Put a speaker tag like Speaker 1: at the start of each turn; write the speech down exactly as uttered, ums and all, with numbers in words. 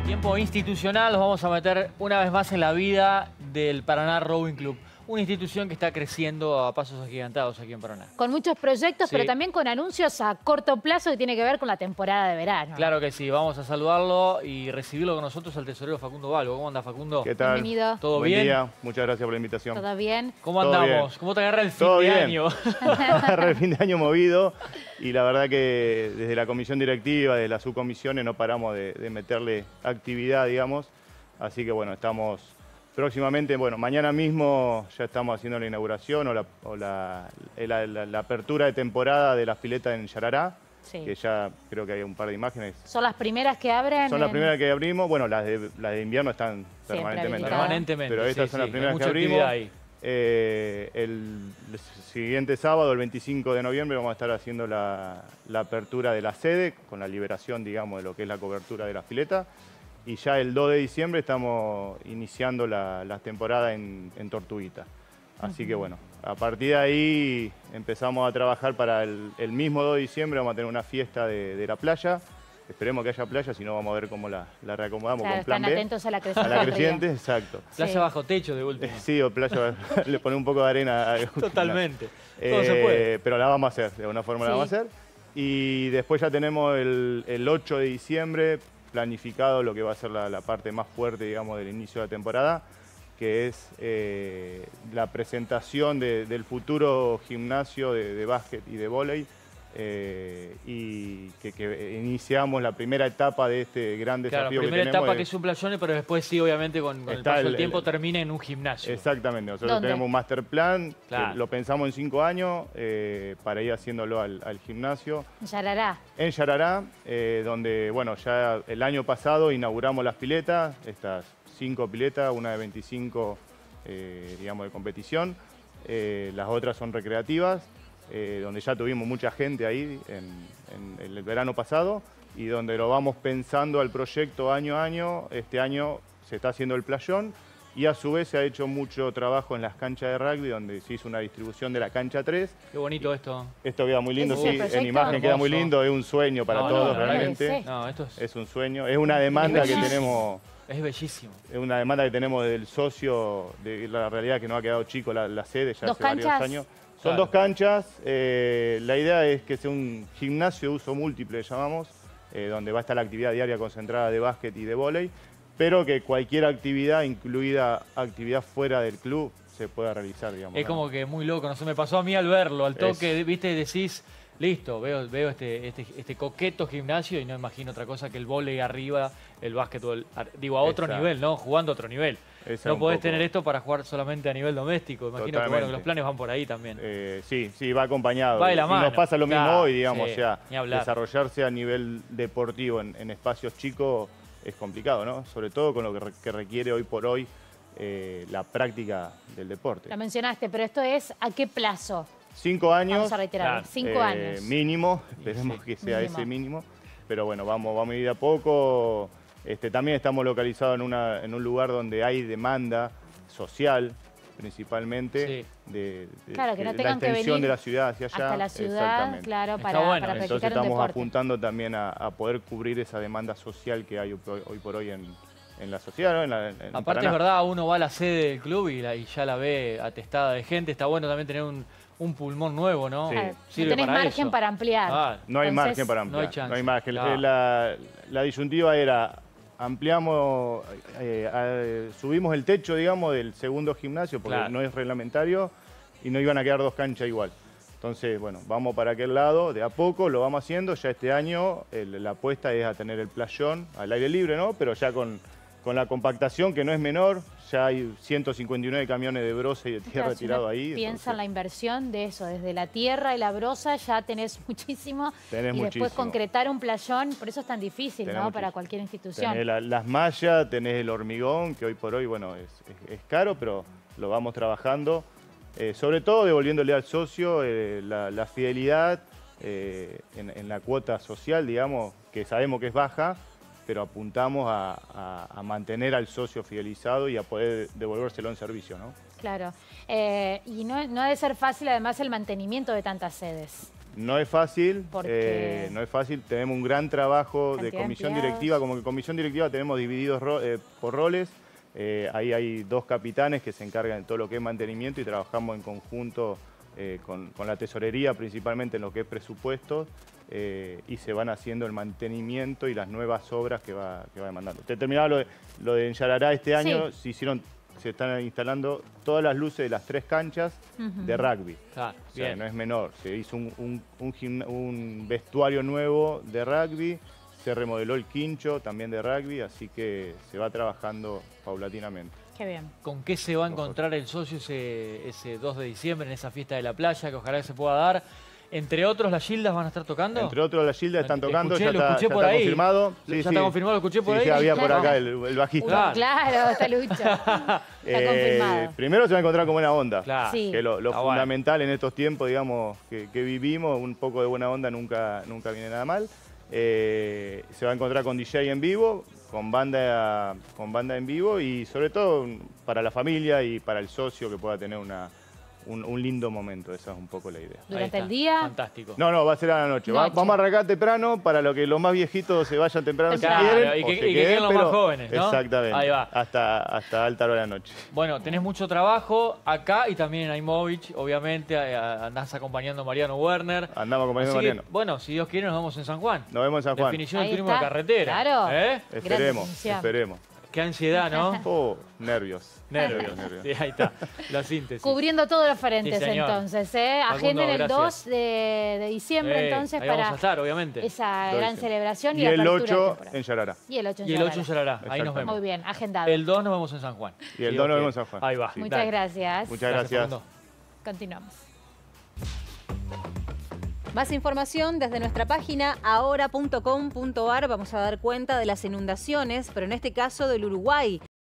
Speaker 1: Tiempo institucional, nos vamos a meter una vez más en la vida del Paraná Rowing Club. Una institución que está creciendo a pasos agigantados aquí en Paraná.
Speaker 2: Con muchos proyectos,
Speaker 1: Sí.
Speaker 2: pero también con anuncios a corto plazo que tiene que ver con la temporada de verano.
Speaker 1: Claro que sí, vamos a saludarlo y recibirlo con nosotros al tesorero Facundo Balbo. ¿Cómo anda, Facundo?
Speaker 3: ¿Qué tal?
Speaker 2: Bienvenido.
Speaker 1: ¿Todo
Speaker 3: Buen
Speaker 1: bien?
Speaker 3: día, muchas gracias por la invitación.
Speaker 2: ¿Todo bien?
Speaker 1: ¿Cómo
Speaker 3: Todo
Speaker 1: andamos?
Speaker 3: bien.
Speaker 1: ¿Cómo te agarra el fin
Speaker 3: Todo
Speaker 1: de
Speaker 3: bien.
Speaker 1: año?
Speaker 3: Agarra el fin de año movido y la verdad que desde la comisión directiva, desde las subcomisiones, no paramos de, de meterle actividad, digamos. Así que bueno, estamos próximamente, bueno, mañana mismo ya estamos haciendo la inauguración o la, o la, la- la- la apertura de temporada de las piletas en Yarará,
Speaker 2: Sí.
Speaker 3: que ya creo que hay un par de imágenes.
Speaker 2: Son las primeras que abren.
Speaker 3: Son las
Speaker 2: en-
Speaker 3: primeras que abrimos, bueno, las de, las de invierno están
Speaker 2: Siempre
Speaker 3: permanentemente.
Speaker 2: habilitadas.
Speaker 1: Permanentemente.
Speaker 3: Pero estas
Speaker 1: sí,
Speaker 3: son las
Speaker 1: sí,
Speaker 3: primeras
Speaker 1: hay
Speaker 3: que
Speaker 1: mucha
Speaker 3: abrimos.
Speaker 1: actividad ahí.
Speaker 3: Eh, el siguiente sábado, el veinticinco de noviembre, vamos a estar haciendo la, la apertura de la sede, con la liberación, digamos, de lo que es la cobertura de las piletas. Y ya el dos de diciembre estamos iniciando la, la temporada en, en Tortuguita. Así que bueno, a partir de ahí empezamos a trabajar para el, el mismo dos de diciembre, vamos a tener una fiesta de, de la playa. Esperemos que haya playa, si no vamos a ver cómo la, la reacomodamos
Speaker 2: Claro,
Speaker 3: con plan
Speaker 2: están
Speaker 3: B.
Speaker 2: atentos a la
Speaker 3: A
Speaker 2: creciente.
Speaker 3: la
Speaker 2: del río.
Speaker 3: creciente, exacto.
Speaker 1: Playa
Speaker 2: Sí.
Speaker 1: bajo techo de último.
Speaker 3: Sí, o playa, le pone un poco de arena. a-
Speaker 1: Totalmente.
Speaker 3: Eh,
Speaker 1: Todo se puede.
Speaker 3: Pero la vamos a hacer, de alguna forma la
Speaker 2: Sí.
Speaker 3: vamos a hacer. Y después ya tenemos el, el ocho de diciembre planificado lo que va a ser la, la parte más fuerte, digamos, del inicio de la temporada, que es eh, la presentación de- del futuro gimnasio de, de básquet y de vóley. eh, y que, que iniciamos la primera etapa de este gran
Speaker 1: Claro,
Speaker 3: desafío
Speaker 1: primera
Speaker 3: que tenemos.
Speaker 1: etapa
Speaker 3: de-
Speaker 1: que es un playón, pero después sí, obviamente, con, con el
Speaker 3: Está
Speaker 1: paso
Speaker 3: el-
Speaker 1: del tiempo
Speaker 3: el-
Speaker 1: termina en un gimnasio.
Speaker 3: Exactamente, nosotros
Speaker 2: ¿Dónde?
Speaker 3: tenemos un master plan, que
Speaker 1: Claro.
Speaker 3: lo pensamos en cinco años eh, para ir haciéndolo al, al gimnasio.
Speaker 2: Yarará.
Speaker 3: En Yarará, eh, donde, bueno, ya el año pasado inauguramos las piletas, estas cinco piletas, una de veinticinco, eh, digamos, de competición, eh, las otras son recreativas, eh, donde ya tuvimos mucha gente ahí en, en el verano pasado y donde lo vamos pensando al proyecto año a año. Este año se está haciendo el playón y a su vez se ha hecho mucho trabajo en las canchas de rugby, donde se hizo una distribución de la cancha tres.
Speaker 1: Qué bonito esto.
Speaker 3: Esto queda muy lindo,
Speaker 2: ¿Ese
Speaker 3: sí,
Speaker 2: es el
Speaker 3: en
Speaker 2: proyecto?
Speaker 3: imagen queda muy
Speaker 1: Hermoso.
Speaker 3: lindo, es un sueño para
Speaker 1: No,
Speaker 3: todos
Speaker 1: no, no,
Speaker 3: realmente.
Speaker 2: sí.
Speaker 1: No, esto es,
Speaker 3: Es un sueño, es una demanda que
Speaker 1: bellísimo.
Speaker 3: tenemos,
Speaker 1: es bellísimo.
Speaker 3: es una demanda que tenemos del socio, de la realidad que no ha quedado chico la, la sede ya
Speaker 2: ¿Dos
Speaker 3: hace varios
Speaker 2: canchas?
Speaker 3: años. Son
Speaker 1: Claro.
Speaker 3: dos canchas, eh, la idea es que sea un gimnasio de uso múltiple, llamamos, eh, donde va a estar la actividad diaria concentrada de básquet y de vóley, pero que cualquier actividad, incluida actividad fuera del club, se pueda realizar, digamos.
Speaker 1: Es
Speaker 3: ¿no?
Speaker 1: como que muy loco, no se me pasó a mí al verlo, al toque,
Speaker 3: Es-
Speaker 1: viste, decís, listo, veo, veo este, este, este coqueto gimnasio y no imagino otra cosa que el vóley arriba, el básquetbol, ar- digo, a otro
Speaker 3: Exacto.
Speaker 1: nivel, ¿no? Jugando a otro nivel.
Speaker 3: Ese
Speaker 1: No
Speaker 3: es un
Speaker 1: podés
Speaker 3: poco-
Speaker 1: tener esto para jugar solamente a nivel doméstico. Imagino que, bueno,
Speaker 3: Totalmente.
Speaker 1: que los planes van por ahí también.
Speaker 3: Eh, sí, sí, va acompañado.
Speaker 1: Va de la
Speaker 3: y
Speaker 1: mano.
Speaker 3: nos pasa lo mismo
Speaker 1: Claro,
Speaker 3: hoy, digamos,
Speaker 1: sí,
Speaker 3: o sea,
Speaker 1: ni hablar.
Speaker 3: desarrollarse a nivel deportivo en, en espacios chicos es complicado, ¿no? Sobre todo con lo que, re- que requiere hoy por hoy eh, la práctica del deporte.
Speaker 2: Lo mencionaste, pero esto es ¿a qué plazo?
Speaker 3: Cinco años,
Speaker 2: Vamos a reiterar.
Speaker 1: claro,
Speaker 2: Cinco
Speaker 3: eh,
Speaker 2: años.
Speaker 3: mínimo, esperemos
Speaker 1: sí,
Speaker 3: que sea
Speaker 2: mínimo.
Speaker 3: ese mínimo, pero bueno, vamos, vamos a ir de a poco. Este, también estamos localizados en, una, en un lugar donde hay demanda social, principalmente,
Speaker 1: Sí.
Speaker 3: de, de-
Speaker 2: Claro, que no
Speaker 3: la
Speaker 2: tengan que
Speaker 3: extensión
Speaker 2: venir
Speaker 3: de la ciudad hacia allá.
Speaker 2: Hasta la ciudad,
Speaker 3: Exactamente.
Speaker 2: claro,
Speaker 1: Está
Speaker 2: para,
Speaker 1: bueno
Speaker 2: para
Speaker 1: eso.
Speaker 3: Entonces
Speaker 2: practicar un
Speaker 3: estamos
Speaker 2: deporte.
Speaker 3: apuntando también a, a poder cubrir esa demanda social que hay hoy por hoy, por hoy en, en la sociedad, ¿no? En la- en
Speaker 1: Aparte
Speaker 3: Paraná.
Speaker 1: es verdad, uno va a la sede del club y, la- y ya la ve atestada de gente. Está bueno también tener un, un pulmón nuevo, ¿no?
Speaker 3: Sí.
Speaker 2: Claro, no
Speaker 1: Sirve
Speaker 2: tenés
Speaker 1: para
Speaker 2: margen
Speaker 1: eso.
Speaker 2: para ampliar.
Speaker 1: Ah,
Speaker 3: No hay
Speaker 2: Entonces,
Speaker 3: margen para
Speaker 1: no hay
Speaker 3: ampliar.
Speaker 1: chance.
Speaker 3: No hay margen.
Speaker 1: Claro.
Speaker 3: Eh, La, la disyuntiva era, ampliamos, eh, eh, subimos el techo, digamos, del segundo gimnasio, porque
Speaker 1: Claro.
Speaker 3: no es reglamentario, y no iban a quedar dos canchas igual. Entonces, bueno, vamos para aquel lado, de a poco lo vamos haciendo. Ya este año el- la apuesta es a tener el playón al aire libre, ¿no? Pero ya con, con la compactación, que no es menor, ya hay ciento cincuenta y nueve camiones de brosa y de tierra
Speaker 2: Claro, si
Speaker 3: tirados
Speaker 2: uno
Speaker 3: ahí.
Speaker 2: Piensa
Speaker 3: entonces-
Speaker 2: en la inversión de eso, desde la tierra y la brosa ya tenés muchísimo.
Speaker 3: Tenés
Speaker 2: y después
Speaker 3: muchísimo.
Speaker 2: concretar un playón, por eso es tan difícil,
Speaker 3: Tenés
Speaker 2: ¿no?
Speaker 3: muchísimo.
Speaker 2: Para cualquier institución.
Speaker 3: Tenés la- las mallas, tenés el hormigón, que hoy por hoy, bueno, es, es- es caro, pero lo vamos trabajando. Eh, sobre todo devolviéndole al socio eh, la, la fidelidad eh, en, en la cuota social, digamos, que sabemos que es baja, pero apuntamos a, a- a mantener al socio fidelizado y a poder devolvérselo en servicio, ¿no?
Speaker 2: Claro. Eh, y no, no ha de ser fácil además el mantenimiento de tantas sedes.
Speaker 3: No es fácil,
Speaker 2: Porque
Speaker 3: eh, no es fácil. Tenemos un gran trabajo de
Speaker 2: cantidad de
Speaker 3: comisión
Speaker 2: empleados.
Speaker 3: directiva. Como que comisión directiva tenemos divididos ro- eh, por roles. Eh, ahí hay dos capitanes que se encargan de todo lo que es mantenimiento y trabajamos en conjunto eh, con, con la tesorería, principalmente en lo que es presupuestos, eh, y se van haciendo el mantenimiento y las nuevas obras que va, que va demandando. Te terminaba lo de, lo de en Yarará este año,
Speaker 2: Sí.
Speaker 3: se hicieron, se están instalando todas las luces de las tres canchas
Speaker 2: Ujú.
Speaker 3: de rugby.
Speaker 1: Claro,
Speaker 3: O sea,
Speaker 1: bien.
Speaker 3: no es menor. Se hizo un, un- un gimna- un vestuario nuevo de rugby, se remodeló el quincho también de rugby, así que se va trabajando paulatinamente.
Speaker 2: Qué bien.
Speaker 1: ¿Con qué se va a encontrar el socio ese, ese dos de diciembre en esa fiesta de la playa que ojalá que se pueda dar? Entre otros, ¿las Gildas van a estar tocando?
Speaker 3: Entre otros, las Gildas están tocando,
Speaker 1: Escuché,
Speaker 3: ya
Speaker 1: lo
Speaker 3: está,
Speaker 1: escuché
Speaker 3: ya
Speaker 1: por
Speaker 3: está
Speaker 1: ahí.
Speaker 3: confirmado.
Speaker 1: ¿Ya está confirmado? ¿Lo escuché por
Speaker 3: Sí,
Speaker 1: ahí?
Speaker 3: sí, había por acá el, el bajista.
Speaker 1: Claro.
Speaker 2: Claro, está Lucho. Está
Speaker 3: Eh,
Speaker 2: confirmado.
Speaker 3: Primero se va a encontrar con buena onda.
Speaker 1: Claro.
Speaker 2: Sí.
Speaker 3: Que lo, lo
Speaker 1: Está bueno.
Speaker 3: fundamental en estos tiempos, digamos, que, que vivimos, un poco de buena onda nunca, nunca viene nada mal. Eh, se va a encontrar con D J en vivo, con banda, con banda en vivo y sobre todo para la familia y para el socio que pueda tener una, un, un lindo momento. Esa es un poco la idea.
Speaker 1: Ahí
Speaker 2: Durante
Speaker 1: está.
Speaker 2: el día.
Speaker 1: Fantástico.
Speaker 3: No, no, va a ser a la noche. Va-
Speaker 2: Noche.
Speaker 3: vamos a arrancar temprano para lo que los más viejitos se vayan temprano
Speaker 2: Temprano.
Speaker 3: si quieren.
Speaker 1: Claro, y
Speaker 3: o
Speaker 1: que-
Speaker 3: se
Speaker 1: y que
Speaker 3: queden,
Speaker 1: queden los
Speaker 3: pero-
Speaker 1: más jóvenes, ¿no?
Speaker 3: Exactamente.
Speaker 1: Ahí va.
Speaker 3: Hasta, hasta alta hora de la noche.
Speaker 1: Bueno, tenés mucho trabajo acá y también en Aimovich, obviamente, a- a- andás acompañando a Mariano Werner.
Speaker 3: Andamos acompañando a
Speaker 1: Así que,
Speaker 3: Mariano.
Speaker 1: bueno, si Dios quiere nos vemos en San Juan.
Speaker 3: Nos vemos en San Juan.
Speaker 1: Definición
Speaker 2: Ahí
Speaker 1: del turismo
Speaker 2: está.
Speaker 1: de carretera.
Speaker 2: Claro.
Speaker 1: ¿Eh?
Speaker 3: Esperemos,
Speaker 2: definición.
Speaker 3: esperemos.
Speaker 1: Qué ansiedad, ¿no?
Speaker 3: Oh, nervios.
Speaker 1: Nervios.
Speaker 3: Nervios.
Speaker 1: Sí, ahí está, la síntesis.
Speaker 2: Cubriendo todos los frentes,
Speaker 1: Sí, señor.
Speaker 2: entonces. ¿eh?
Speaker 1: Facundo,
Speaker 2: Agenden el
Speaker 1: gracias.
Speaker 2: dos de, de diciembre,
Speaker 1: Eh,
Speaker 2: entonces,
Speaker 1: ahí vamos
Speaker 2: para
Speaker 1: a estar, obviamente.
Speaker 2: esa
Speaker 3: Lo
Speaker 2: gran
Speaker 3: dicen.
Speaker 2: celebración y,
Speaker 3: Y
Speaker 2: la
Speaker 3: el
Speaker 2: apertura de
Speaker 3: ocho
Speaker 2: temporada.
Speaker 3: en Yarará.
Speaker 2: Y el ocho en
Speaker 1: Y el ocho en
Speaker 2: Yarará.
Speaker 1: Yarará, ahí nos
Speaker 3: Exactamente.
Speaker 1: vemos.
Speaker 2: Muy bien, agendado.
Speaker 1: El dos nos vemos en San Juan.
Speaker 3: Y el
Speaker 1: Sí,
Speaker 3: dos nos
Speaker 1: ok.
Speaker 3: vemos en San Juan.
Speaker 1: Ahí va.
Speaker 3: Sí.
Speaker 2: Muchas
Speaker 1: Dale.
Speaker 2: gracias.
Speaker 3: Muchas gracias.
Speaker 1: Facundo.
Speaker 2: Continuamos.
Speaker 4: Más información desde nuestra página ahora punto com punto ar. Vamos a dar cuenta de las inundaciones, pero en este caso del Uruguay.